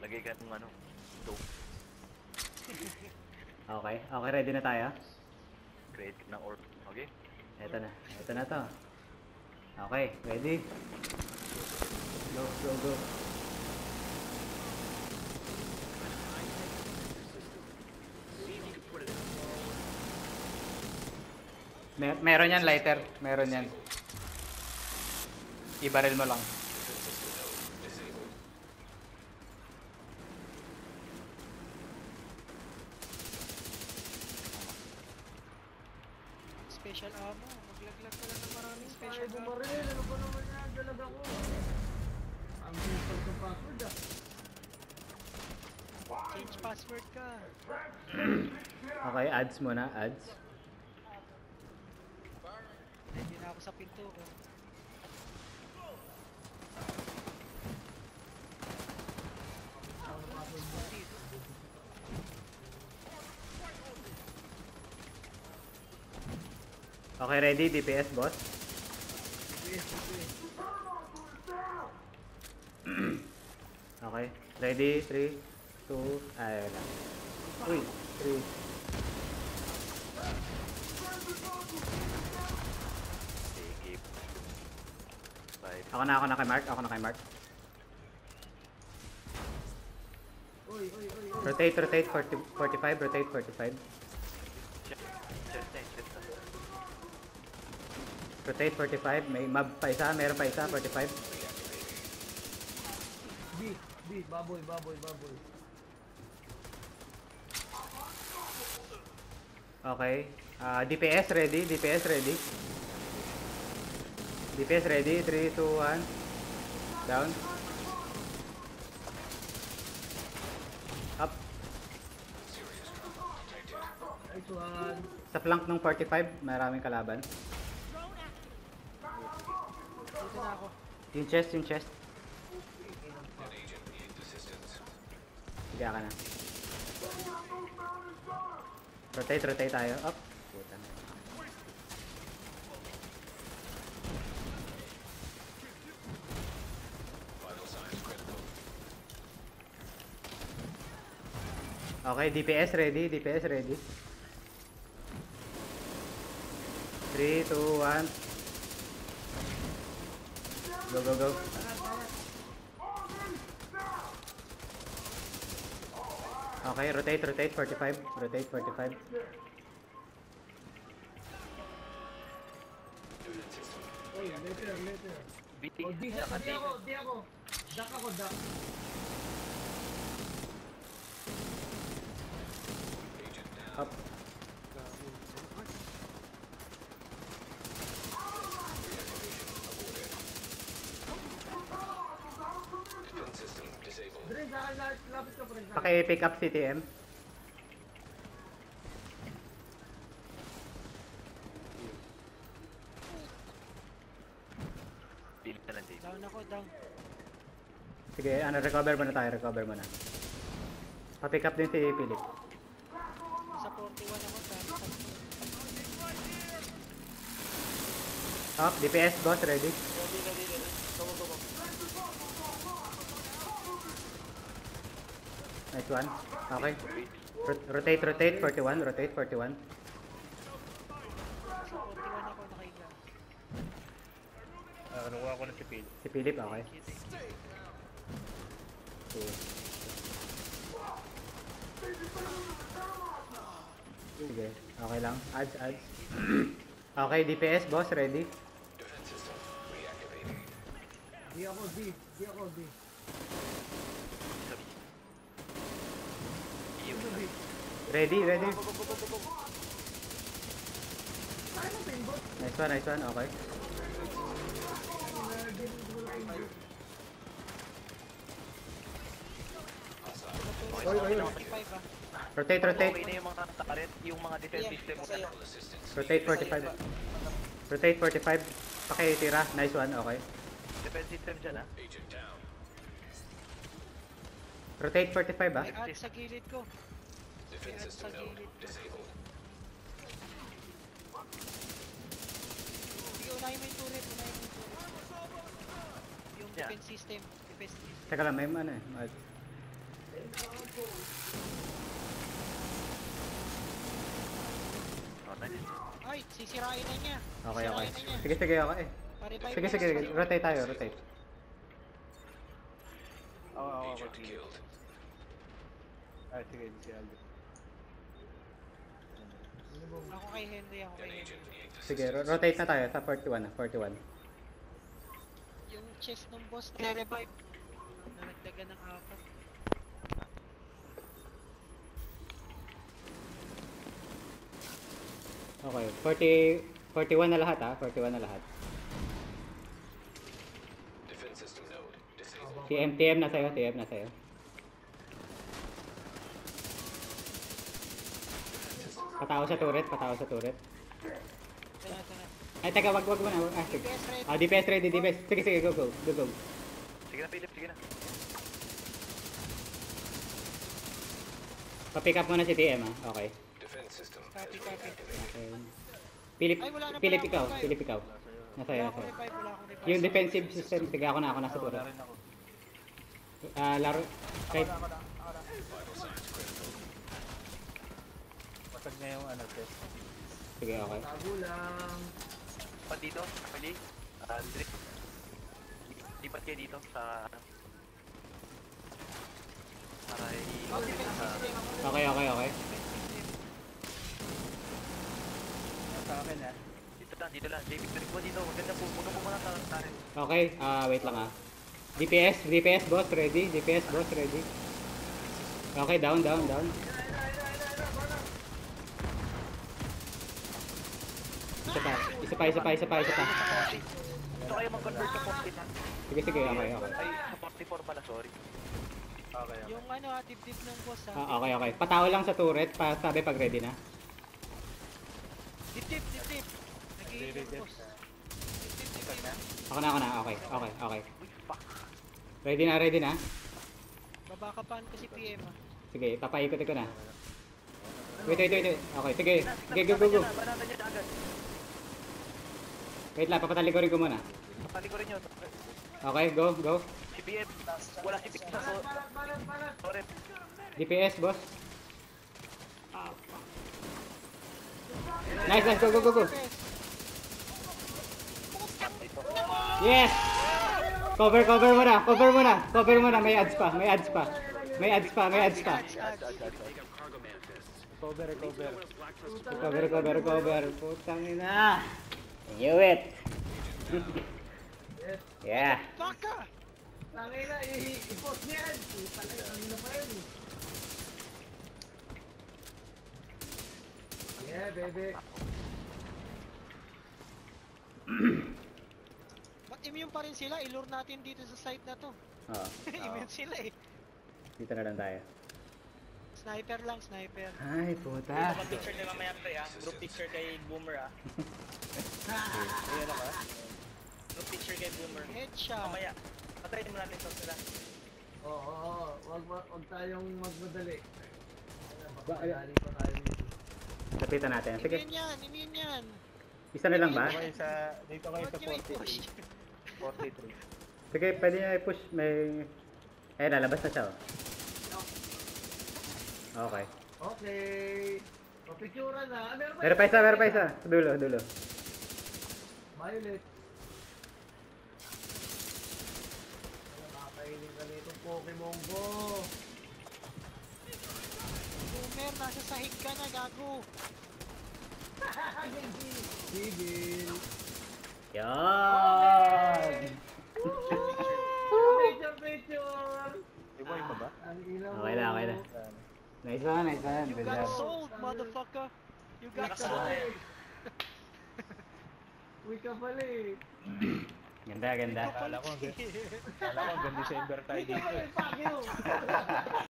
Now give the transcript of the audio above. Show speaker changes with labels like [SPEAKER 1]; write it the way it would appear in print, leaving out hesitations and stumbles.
[SPEAKER 1] Lagay ka ng ano. Dope.
[SPEAKER 2] Okay, okay, ready na tayo?
[SPEAKER 1] Create ng orb. Okay?
[SPEAKER 2] Ito na to. Okay, ready? Go, go, go. Meron yan, lighter. Meron yan. I-barrel mo lang.
[SPEAKER 3] Special ammo. Maglaglag ka lang ng maraming special
[SPEAKER 4] Ay,
[SPEAKER 3] ammo.
[SPEAKER 4] bumaril. Ano ba naman yan? Dalag ako. Ang simple ng password ah.
[SPEAKER 3] Change password ka.
[SPEAKER 2] Okay, ads muna, ads.
[SPEAKER 3] Hindi na ako sa pinto ko.
[SPEAKER 2] Okay, ready? DPS, boss? Okay, ready? 3, 2, ayun na. Uy, 3.
[SPEAKER 1] Sige. 5.
[SPEAKER 2] Ako na kay Mark,
[SPEAKER 4] Uy, uy, uy, uy.
[SPEAKER 2] Rotate, 45, rotate, 45.
[SPEAKER 1] Chest na.
[SPEAKER 2] Rotate, 45, may mob pa isa, meron pa isa, 45.
[SPEAKER 4] B, baboy.
[SPEAKER 2] Okay, DPS ready, DPS ready. DPS ready, 3, 2, 1. Down. Up.
[SPEAKER 4] Ay, tuhan.
[SPEAKER 2] Sa flank ng 45, maraming kalaban.
[SPEAKER 3] Dito na ako.
[SPEAKER 2] Yung chest. Higa ka na. Rotate tayo. Up. Puta na. Okay, DPS ready. 3, 2, 1. Go. Okay, rotate, 45. Rotate, 45.
[SPEAKER 4] Uy, later.
[SPEAKER 1] B.
[SPEAKER 4] Oh, di ako. Duck ako.
[SPEAKER 2] Up.
[SPEAKER 4] Dre, lapit ka pa rin.
[SPEAKER 2] Paki-pick up CTM.
[SPEAKER 1] Pili na lang dito.
[SPEAKER 3] Down ako, down.
[SPEAKER 2] Sige, recover muna. Pa-pick up din si Philip.
[SPEAKER 3] Sa 41 ako, down.
[SPEAKER 2] Up, DPS boss, ready?
[SPEAKER 1] Ready. Go.
[SPEAKER 2] Nice one. Okay. Rotate, 41. Rotate, 41.
[SPEAKER 3] Sa 41 ako, nakahiga.
[SPEAKER 1] Nakuha ko na si Phil.
[SPEAKER 2] Si Philip, okay. Two. Sige, okay lang. Ads. Okay, DPS boss, ready?
[SPEAKER 4] Di ako, D.
[SPEAKER 2] Ready.
[SPEAKER 4] Kaya mo pinbot.
[SPEAKER 2] Nice one, okay.
[SPEAKER 3] Oy. 45 ah.
[SPEAKER 2] Rotate.
[SPEAKER 1] Okay na yung mga turret, yung mga defense system.
[SPEAKER 3] Sa'yo.
[SPEAKER 2] Rotate, 45. Rotate, 45. Pakitira. Nice one, okay.
[SPEAKER 1] Defense system dyan, ha?
[SPEAKER 2] Rotate, 45
[SPEAKER 3] May ads sa gilid ko. Sige, unahin mo yung turret. Yung
[SPEAKER 1] Yeah.
[SPEAKER 3] defense system.
[SPEAKER 2] Teka lang, may ano eh.
[SPEAKER 1] Oh, nice.
[SPEAKER 3] Ay, sisirain na niya.
[SPEAKER 2] Okay, okay.
[SPEAKER 3] Sisirain na niya.
[SPEAKER 2] Sige, sige, okay.
[SPEAKER 3] Pa-revive
[SPEAKER 2] Sige,
[SPEAKER 3] na
[SPEAKER 2] sige,
[SPEAKER 3] lang, pa-revive.
[SPEAKER 2] rotate tayo, rotate.
[SPEAKER 1] Ako. Ay, sige, si Aldo.
[SPEAKER 3] Ako kay Henry, ako kay Henry.
[SPEAKER 2] Sige, rotate na tayo sa 41, 41.
[SPEAKER 3] Yung chest ng boss, nare-revive. Naragdagan ng 4.
[SPEAKER 2] Okay, 41 na lahat 41 na lahat.
[SPEAKER 5] Defense system node disabled.
[SPEAKER 2] TM na sa'yo, TM na sa'yo. Patao sa turret, patao sa turret.
[SPEAKER 3] Tara, tara.
[SPEAKER 2] Ay, teka, wag mo na. Ah, sige.
[SPEAKER 3] DPS ready.
[SPEAKER 2] DPS ready, DPS. Sige, sige, go, go, go, go.
[SPEAKER 1] Sige na, Philip, sige na.
[SPEAKER 2] Pa-pick up muna si TM Okay.
[SPEAKER 5] Defense system
[SPEAKER 3] Copy, copy.
[SPEAKER 2] Okay. Philip,
[SPEAKER 3] Ay, wala na
[SPEAKER 2] Philip
[SPEAKER 3] pala
[SPEAKER 2] ikaw,
[SPEAKER 3] akong
[SPEAKER 2] Philip ikaw. Nasa'yo,
[SPEAKER 3] Wala akong
[SPEAKER 2] nasa'yo.
[SPEAKER 3] revive, wala akong revive.
[SPEAKER 2] Yung defensive system, sige ako nasa turret.
[SPEAKER 1] rin ako.
[SPEAKER 2] Laro, kahit,
[SPEAKER 1] Pasag na yung ano, test.
[SPEAKER 2] sige, okay.
[SPEAKER 4] Tago lang.
[SPEAKER 1] Pa dito, pali. Drip. Lipat kayo dito sa ano. Para
[SPEAKER 3] Oh, defense system.
[SPEAKER 2] Okay, okay, okay.
[SPEAKER 1] sa akin ha. Dito lang. JP, trip mo dito. Huwag mo muna sa tarin.
[SPEAKER 2] Okay, wait lang DPS boss ready, DPS boss ready. Okay, down. Isa pa.
[SPEAKER 1] Ito kayo mag-convert sa 40 na.
[SPEAKER 2] Sige, okay.
[SPEAKER 1] Ay, sa 44 pala, sorry. Okay.
[SPEAKER 3] Yung ano dip-dip ng boss
[SPEAKER 2] Okay. Patao lang sa turret, sabi pag ready na.
[SPEAKER 3] Dip-dip. Nag-i-heal yung boss. Dip-dip.
[SPEAKER 2] Ako na, okay.
[SPEAKER 1] Uy, fuck.
[SPEAKER 2] Ready na.
[SPEAKER 3] Babakapan ko si PM
[SPEAKER 2] Sige, papaikot ko na. Wait. Okay, sige, go.
[SPEAKER 1] Banatan niya agad.
[SPEAKER 2] Wait lang, papatalikorin ko muna.
[SPEAKER 1] Pali ko rin yun.
[SPEAKER 2] Okay, go.
[SPEAKER 1] Si PM. Wala si PM. Sorry.
[SPEAKER 2] DPS boss. Nice, go. Yes! Cover muna. May ads pa. Cover. Putang ina. Knew it. Yeah.
[SPEAKER 3] Baka!
[SPEAKER 4] Tangina, i-post niya yan. Ano na pa yun? Yeah, baby.
[SPEAKER 3] Ba't immune pa rin sila? I-lure natin dito sa site na to.
[SPEAKER 2] Oo.
[SPEAKER 3] Immune sila eh.
[SPEAKER 2] Dito na lang tayo.
[SPEAKER 3] Sniper lang, sniper.
[SPEAKER 2] Ay, puta.
[SPEAKER 6] Picture na mamaya pre group picture kay Boomer
[SPEAKER 1] Ayan ako.
[SPEAKER 6] Group picture kay Boomer.
[SPEAKER 3] Headshot.
[SPEAKER 6] Mamaya, patayin mo natin to sila.
[SPEAKER 4] Oo. Wag tayong magmadali.
[SPEAKER 2] Ba-
[SPEAKER 4] Madali pa tayo nito.
[SPEAKER 2] Lapitan natin. Sige,
[SPEAKER 3] Immune yan.
[SPEAKER 2] isa na lang ba?
[SPEAKER 1] Dito kayo sa
[SPEAKER 3] Huwag nyo i-push.
[SPEAKER 1] 43.
[SPEAKER 2] Sige, pwede nyo i-push. Ayun, lalabas na siya. Okay.
[SPEAKER 4] Okay. Papicturan na.
[SPEAKER 2] Meron pa isa. Sa dulo.
[SPEAKER 4] Violet. Nakakainin ka nitong Pokemon ko.
[SPEAKER 3] Boomer, nasa sahig ka na, gago.
[SPEAKER 4] Sigil.
[SPEAKER 2] Yan!
[SPEAKER 4] Picture.
[SPEAKER 1] Di ba yung ba?
[SPEAKER 4] Ang ilaw mo.
[SPEAKER 2] Okay na. Nice one.
[SPEAKER 3] You
[SPEAKER 2] Good
[SPEAKER 3] got
[SPEAKER 2] job.
[SPEAKER 3] sold, motherfucker. You got
[SPEAKER 6] Nakasold
[SPEAKER 3] sold.
[SPEAKER 6] eh.
[SPEAKER 4] Uy ka pala eh.
[SPEAKER 2] Ganda.
[SPEAKER 1] Kala ko hanggang December tayo dito.
[SPEAKER 4] Fuck you.